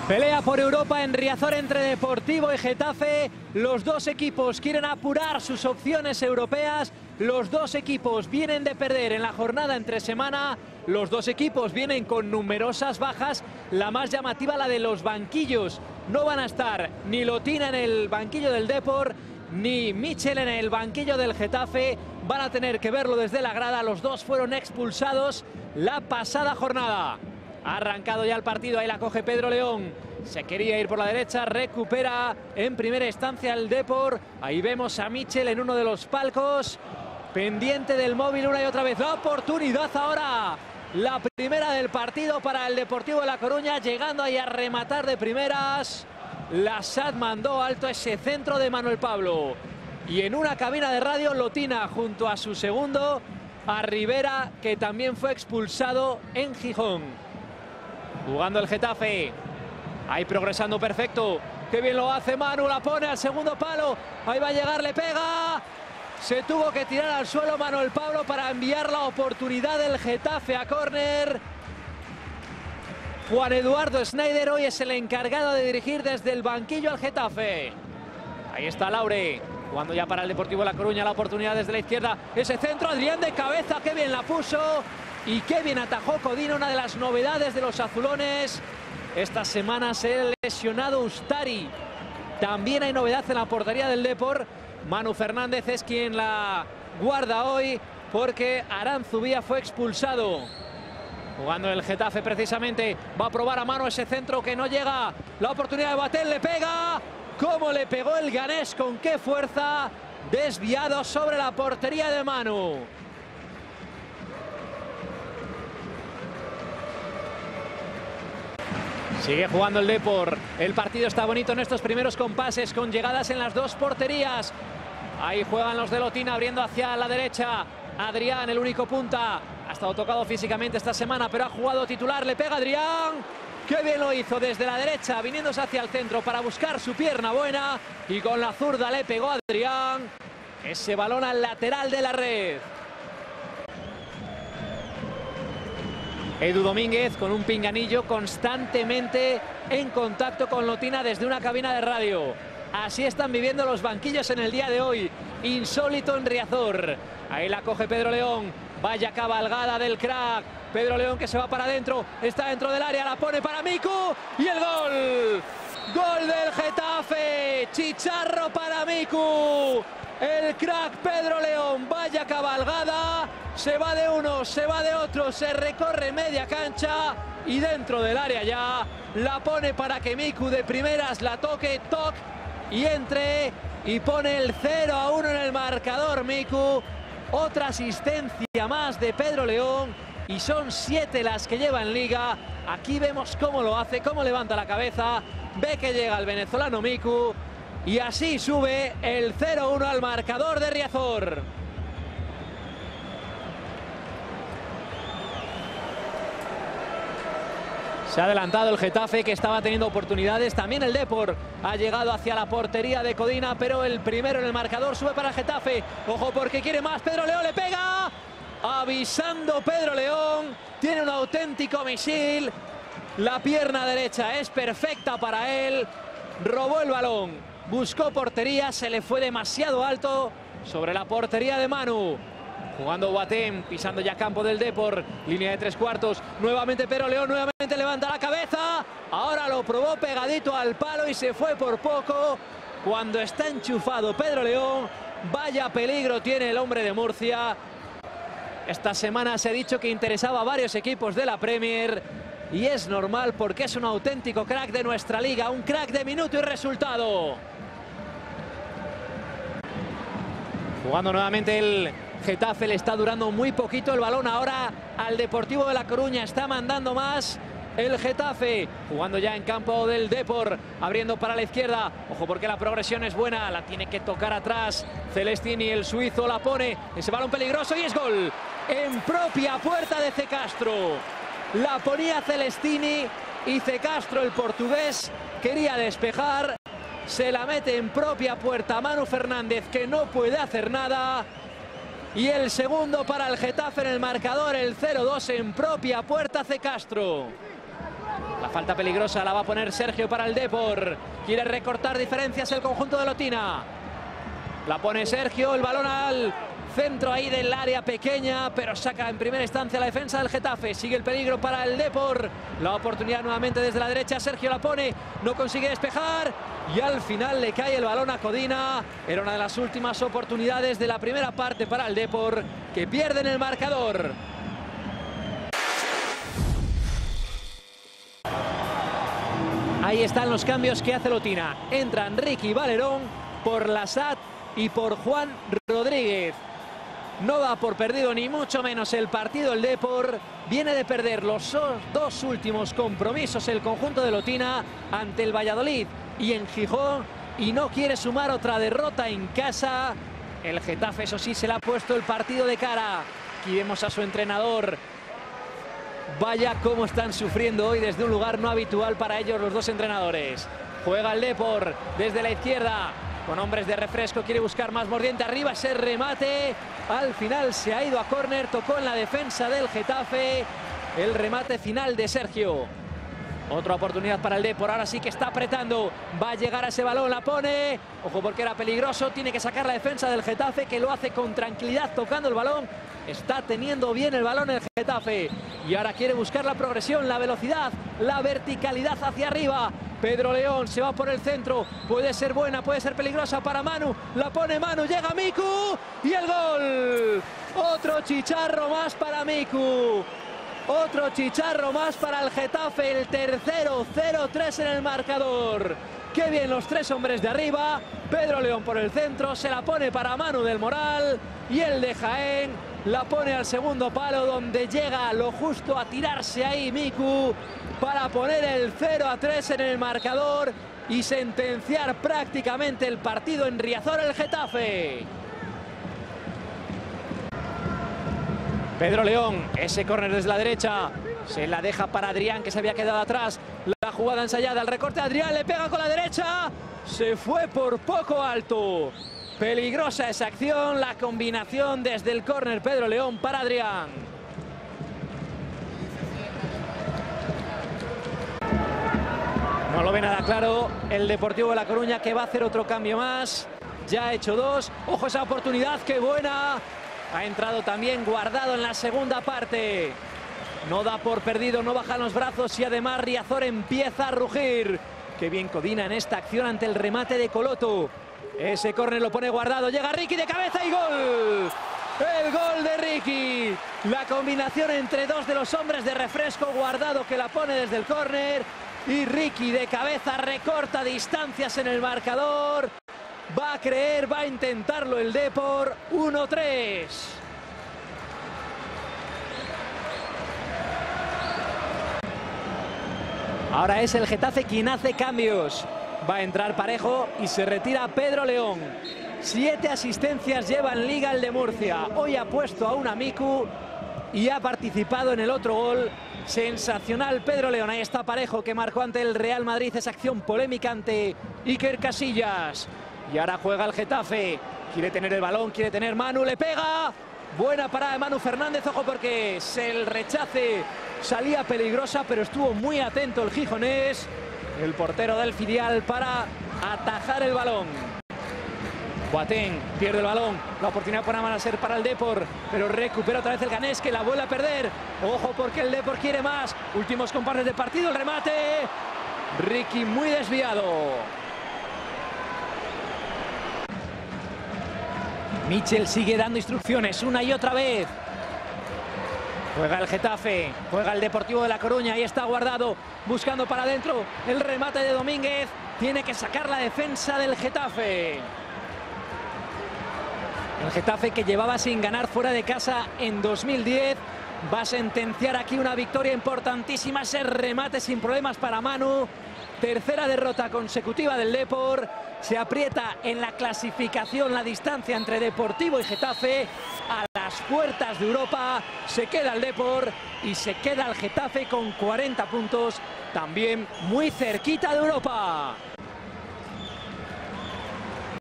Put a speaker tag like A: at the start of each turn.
A: Pelea por Europa en Riazor entre Deportivo y Getafe. Los dos equipos quieren apurar sus opciones europeas. Los dos equipos vienen de perder en la jornada entre semana. Los dos equipos vienen con numerosas bajas. La más llamativa, la de los banquillos. No van a estar ni Lotina en el banquillo del Depor, ni Michel en el banquillo del Getafe. Van a tener que verlo desde la grada. Los dos fueron expulsados la pasada jornada. Ha arrancado ya el partido, ahí la coge Pedro León. Se quería ir por la derecha, recupera en primera instancia el Depor. Ahí vemos a Michel en uno de los palcos, pendiente del móvil una y otra vez. La oportunidad ahora, la primera del partido para el Deportivo de La Coruña, llegando ahí a rematar de primeras. La SAD mandó alto ese centro de Manuel Pablo. Y en una cabina de radio, Lotina junto a su segundo, a Rivera, que también fue expulsado en Gijón. Jugando el Getafe, ahí progresando perfecto, qué bien lo hace Manu, la pone al segundo palo, ahí va a llegar, le pega, se tuvo que tirar al suelo Manuel Pablo para enviar la oportunidad del Getafe a córner. Juan Eduardo Schneider hoy es el encargado de dirigir desde el banquillo al Getafe. Ahí está Laure, jugando ya para el Deportivo de La Coruña, la oportunidad desde la izquierda, ese centro, Adrián de cabeza, qué bien la puso. Y qué bien atajó Codina, una de las novedades de los azulones. Esta semana se ha lesionado Ustari. También hay novedad en la portería del Depor. Manu Fernández es quien la guarda hoy porque Aranzubía fue expulsado. Jugando el Getafe precisamente. Va a probar a Manu ese centro que no llega. La oportunidad de Batel, le pega. ¿Cómo le pegó el ganés? ¿Con qué fuerza? Desviado sobre la portería de Manu. Sigue jugando el Depor. El partido está bonito en estos primeros compases, con llegadas en las dos porterías. Ahí juegan los de Lotina, abriendo hacia la derecha. Adrián, el único punta. Ha estado tocado físicamente esta semana, pero ha jugado titular. Le pega Adrián. Qué bien lo hizo desde la derecha, viniéndose hacia el centro para buscar su pierna buena. Y con la zurda le pegó a Adrián. Ese balón al lateral de la red. Edu Domínguez con un pinganillo, constantemente en contacto con Lotina desde una cabina de radio. Así están viviendo los banquillos en el día de hoy. Insólito en Riazor. Ahí la coge Pedro León. Vaya cabalgada del crack. Pedro León que se va para adentro. Está dentro del área, la pone para Miku. Y el gol. Gol del Getafe. Chicharro para Miku. El crack Pedro León, vaya cabalgada, se va de uno, se va de otro, se recorre media cancha y dentro del área ya la pone para que Miku de primeras la toque, y entre y pone el 0-1 en el marcador Miku. Otra asistencia más de Pedro León y son 7 las que lleva en liga. Aquí vemos cómo lo hace, cómo levanta la cabeza, ve que llega el venezolano Miku. Y así sube el 0-1 al marcador de Riazor. Se ha adelantado el Getafe, que estaba teniendo oportunidades. También el Depor ha llegado hacia la portería de Codina, pero el primero en el marcador sube para el Getafe. Ojo porque quiere más. Pedro León le pega. Avisando Pedro León. Tiene un auténtico misil. La pierna derecha es perfecta para él. Robó el balón. Buscó portería, se le fue demasiado alto sobre la portería de Manu. Jugando Boateng, pisando ya campo del Depor, línea de 3/4. Nuevamente Pedro León, nuevamente levanta la cabeza. Ahora lo probó pegadito al palo y se fue por poco. Cuando está enchufado Pedro León, vaya peligro tiene el hombre de Murcia. Esta semana se ha dicho que interesaba a varios equipos de la Premier. Y es normal porque es un auténtico crack de nuestra liga, un crack de minuto y resultado. Jugando nuevamente el Getafe, le está durando muy poquito el balón ahora al Deportivo de La Coruña, está mandando más el Getafe. Jugando ya en campo del Depor, abriendo para la izquierda. Ojo porque la progresión es buena, la tiene que tocar atrás. Celestini, el suizo, la pone. Ese balón peligroso y es gol. En propia puerta de C. Castro. La ponía Celestini y C. Castro, el portugués, quería despejar. Se la mete en propia puerta Manu Fernández, que no puede hacer nada. Y el segundo para el Getafe en el marcador, el 0-2 en propia puerta C. Castro. La falta peligrosa la va a poner Sergio para el Depor. Quiere recortar diferencias el conjunto de Lotina. La pone Sergio, el balón al centro ahí del área pequeña, pero saca en primera instancia la defensa del Getafe. Sigue el peligro para el Depor. La oportunidad nuevamente desde la derecha. Sergio la pone, no consigue despejar y al final le cae el balón a Codina. Era una de las últimas oportunidades de la primera parte para el Depor, que pierde en el marcador. Ahí están los cambios que hace Lotina. Entran Ricky Valerón por Lasat y por Juan Rodríguez. No da por perdido ni mucho menos el partido el Depor. Viene de perder los dos últimos compromisos el conjunto de Lotina ante el Valladolid y en Gijón, y no quiere sumar otra derrota en casa. El Getafe, eso sí, se le ha puesto el partido de cara. Aquí vemos a su entrenador. Vaya cómo están sufriendo hoy desde un lugar no habitual para ellos los dos entrenadores. Juega el Depor desde la izquierda con hombres de refresco, quiere buscar más mordiente arriba, ese remate al final se ha ido a córner, tocó en la defensa del Getafe, el remate final de Sergio. Otra oportunidad para el Depor, ahora sí que está apretando, va a llegar a ese balón, la pone, ojo porque era peligroso, tiene que sacar la defensa del Getafe, que lo hace con tranquilidad tocando el balón. Está teniendo bien el balón el Getafe y ahora quiere buscar la progresión, la velocidad, la verticalidad hacia arriba. Pedro León se va por el centro, puede ser buena, puede ser peligrosa para Manu, la pone Manu, llega Miku y el gol. Otro chicharro más para Miku, otro chicharro más para el Getafe, el tercero, 0-3 en el marcador. Qué bien los tres hombres de arriba, Pedro León por el centro, se la pone para Manu del Moral y el de Jaén la pone al segundo palo, donde llega lo justo a tirarse ahí Miku para poner el 0-3 en el marcador y sentenciar prácticamente el partido en Riazor el Getafe. Pedro León, ese córner desde la derecha, se la deja para Adrián, que se había quedado atrás. La jugada ensayada, el recorte de Adrián, le pega con la derecha, se fue por poco alto. Peligrosa esa acción, la combinación desde el córner Pedro León para Adrián. No lo ve nada claro el Deportivo de La Coruña, que va a hacer otro cambio más. Ya ha hecho dos, ojo esa oportunidad, qué buena. Ha entrado también Guardado en la segunda parte. No da por perdido, no bajan los brazos y además Riazor empieza a rugir. Qué bien Codina en esta acción ante el remate de Coloto. Ese córner lo pone Guardado, llega Ricky de cabeza y gol. El gol de Ricky. La combinación entre dos de los hombres de refresco, Guardado que la pone desde el córner y Ricky de cabeza recorta distancias en el marcador. Va a creer, va a intentarlo el Depor, 1-3. Ahora es el Getafe quien hace cambios. Va a entrar Parejo y se retira Pedro León. 7 asistencias lleva en Liga el de Murcia. Hoy ha puesto a una Miku y ha participado en el otro gol. Sensacional Pedro León. Ahí está Parejo, que marcó ante el Real Madrid esa acción polémica ante Iker Casillas. Y ahora juega el Getafe. Quiere tener el balón, quiere tener Manu, le pega. Buena parada de Manu Fernández, ojo porque el rechace salía peligrosa, pero estuvo muy atento el gijonés, el portero del filial, para atajar el balón. Boateng pierde el balón, la oportunidad para ser para el Depor, pero recupera otra vez el ganés, que la vuelve a perder. Ojo porque el Depor quiere más. Últimos compases de partido, el remate. Ricky muy desviado. Michel sigue dando instrucciones una y otra vez. Juega el Getafe, juega el Deportivo de La Coruña, ahí está Guardado, buscando para adentro, el remate de Domínguez, tiene que sacar la defensa del Getafe. El Getafe, que llevaba sin ganar fuera de casa en 2010, va a sentenciar aquí una victoria importantísima, ese remate sin problemas para Manu. Tercera derrota consecutiva del Depor. Se aprieta en la clasificación la distancia entre Deportivo y Getafe. A las puertas de Europa se queda el Depor y se queda el Getafe con 40 puntos. También muy cerquita de Europa.